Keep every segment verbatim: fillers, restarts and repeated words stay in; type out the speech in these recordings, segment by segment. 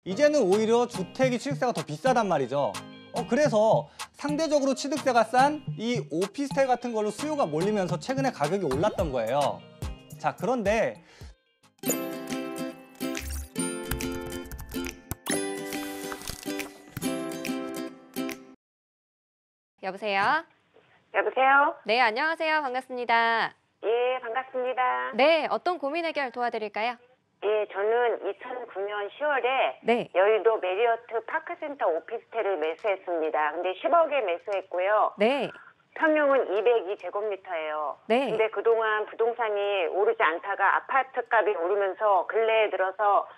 이제는 오히려 주택이 취득세가 더 비싸단 말이죠. 어, 그래서 상대적으로 취득세가 싼 이 오피스텔 같은 걸로 수요가 몰리면서 최근에 가격이 올랐던 거예요. 자, 그런데 여보세요? 여보세요? 네, 안녕하세요. 반갑습니다. 예, 반갑습니다. 네, 어떤 고민 해결 도와드릴까요? 예, 저는 이천구 년 시월에 네. 여의도 메리어트 파크센터 오피스텔을 매수했습니다. 근데 십억에 매수했고요. 네. 평형은 이백이 제곱미터예요. 네. 근데 그동안 부동산이 오르지 않다가 아파트 값이 오르면서 근래에 들어서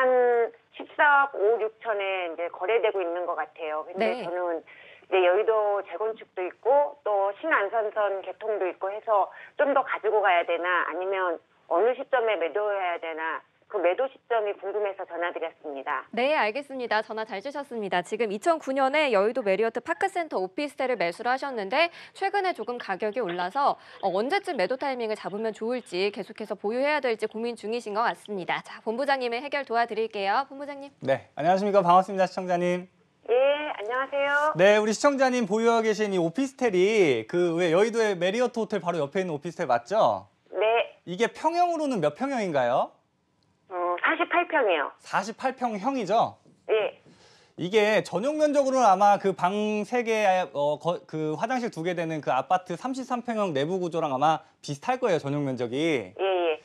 한 십사억 오, 육천에 이제 거래되고 있는 것 같아요. 근데 네. 저는 이제 여의도 재건축도 있고 또 신안산선 개통도 있고 해서 좀 더 가지고 가야 되나 아니면 어느 시점에 매도해야 되나 그 매도 시점이 궁금해서 전화드렸습니다. 네, 알겠습니다. 전화 잘 주셨습니다. 지금 이천구 년에 여의도 메리어트 파크센터 오피스텔을 매수를 하셨는데 최근에 조금 가격이 올라서 어, 언제쯤 매도 타이밍을 잡으면 좋을지 계속해서 보유해야 될지 고민 중이신 것 같습니다. 자, 본부장님의 해결 도와드릴게요. 본부장님. 네, 안녕하십니까. 반갑습니다, 시청자님. 예, 안녕하세요. 네, 우리 시청자님 보유하고 계신 이 오피스텔이 그 왜 여의도의 메리어트 호텔 바로 옆에 있는 오피스텔 맞죠? 네, 이게 평형으로는 몇 평형인가요? 어, 사십팔 평이요. 사십팔 평형이죠? 예, 이게 전용 면적으로는 아마 그 방 세 개, 어, 거, 그 화장실 두 개 되는 그 아파트 삼십삼 평형 내부 구조랑 아마 비슷할 거예요, 전용 면적이. 예, 예.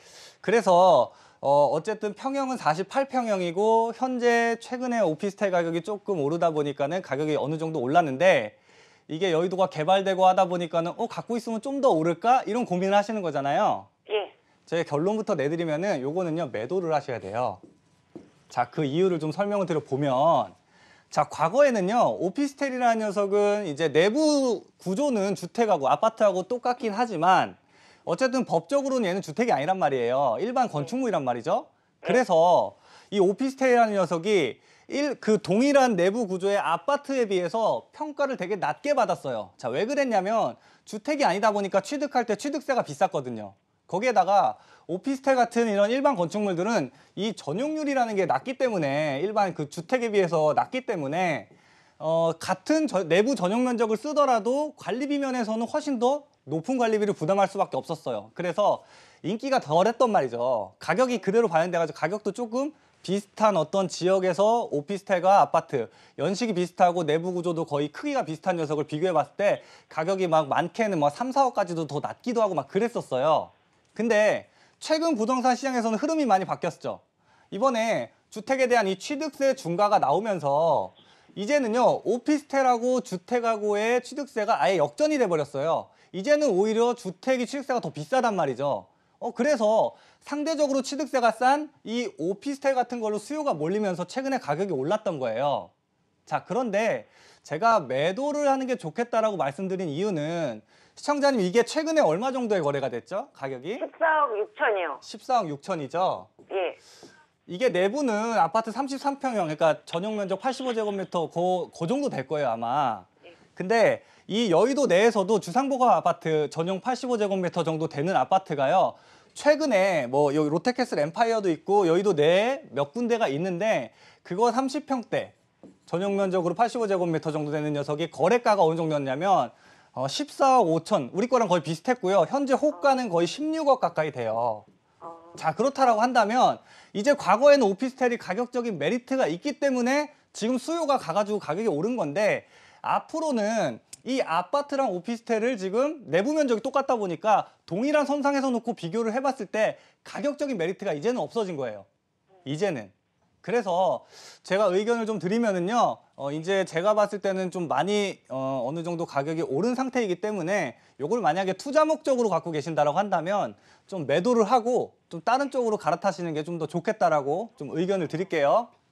그래서 어, 어쨌든 평형은 사십팔 평형이고 현재 최근에 오피스텔 가격이 조금 오르다 보니까는 가격이 어느 정도 올랐는데 이게 여의도가 개발되고 하다 보니까는 어, 갖고 있으면 좀 더 오를까? 이런 고민을 하시는 거잖아요. 예. 제 결론부터 내드리면은 요거는요, 매도를 하셔야 돼요. 자, 그 이유를 좀 설명을 드려보면, 자, 과거에는요, 오피스텔이라는 녀석은 이제 내부 구조는 주택하고 아파트하고 똑같긴 하지만 어쨌든 법적으로는 얘는 주택이 아니란 말이에요. 일반 건축물이란 말이죠. 그래서 이 오피스텔이라는 녀석이 일, 그 동일한 내부 구조의 아파트에 비해서 평가를 되게 낮게 받았어요. 자, 왜 그랬냐면 주택이 아니다 보니까 취득할 때 취득세가 비쌌거든요. 거기에다가 오피스텔 같은 이런 일반 건축물들은 이 전용률이라는 게 낮기 때문에 일반 그 주택에 비해서 낮기 때문에 어, 같은 저, 내부 전용 면적을 쓰더라도 관리비 면에서는 훨씬 더 높은 관리비를 부담할 수밖에 없었어요. 그래서 인기가 덜했던 말이죠. 가격이 그대로 반영돼가지고 가격도 조금 비슷한 어떤 지역에서 오피스텔과 아파트 연식이 비슷하고 내부 구조도 거의 크기가 비슷한 녀석을 비교해 봤을 때 가격이 막 많게는 뭐 삼, 사억까지도 더 낮기도 하고 막 그랬었어요. 근데 최근 부동산 시장에서는 흐름이 많이 바뀌었죠. 이번에 주택에 대한 이 취득세 중과가 나오면서 이제는요, 오피스텔하고 주택하고의 취득세가 아예 역전이 돼버렸어요. 이제는 오히려 주택이 취득세가 더 비싸단 말이죠. 어, 그래서 상대적으로 취득세가 싼 이 오피스텔 같은 걸로 수요가 몰리면서 최근에 가격이 올랐던 거예요. 자, 그런데 제가 매도를 하는 게 좋겠다라고 말씀드린 이유는 시청자님 이게 최근에 얼마 정도의 거래가 됐죠? 가격이? 십사억 육천이요. 십사억 육천이죠? 예. 이게 내부는 아파트 삼십삼 평형, 그러니까 전용 면적 팔십오 제곱미터 그, 그 정도 될 거예요, 아마. 근데 이 여의도 내에서도 주상복합 아파트 전용 팔십오 제곱미터 정도 되는 아파트가요. 최근에 뭐 여기 롯데캐슬 엠파이어도 있고 여의도 내에 몇 군데가 있는데 그거 삼십 평대 전용 면적으로 팔십오 제곱미터 정도 되는 녀석이 거래가가 어느 정도였냐면 어, 십사억 오천, 우리 거랑 거의 비슷했고요. 현재 호가는 거의 십육억 가까이 돼요. 자, 그렇다라고 한다면 이제 과거에는 오피스텔이 가격적인 메리트가 있기 때문에 지금 수요가 가가지고 가격이 오른 건데 앞으로는 이 아파트랑 오피스텔을 지금 내부 면적이 똑같다 보니까 동일한 선상에서 놓고 비교를 해봤을 때 가격적인 메리트가 이제는 없어진 거예요. 이제는. 그래서 제가 의견을 좀 드리면은요, 어, 이제 제가 봤을 때는 좀 많이 어, 어느 정도 가격이 오른 상태이기 때문에 요걸 만약에 투자 목적으로 갖고 계신다라고 한다면 좀 매도를 하고 좀 다른 쪽으로 갈아타시는 게 좀 더 좋겠다라고 좀 의견을 드릴게요.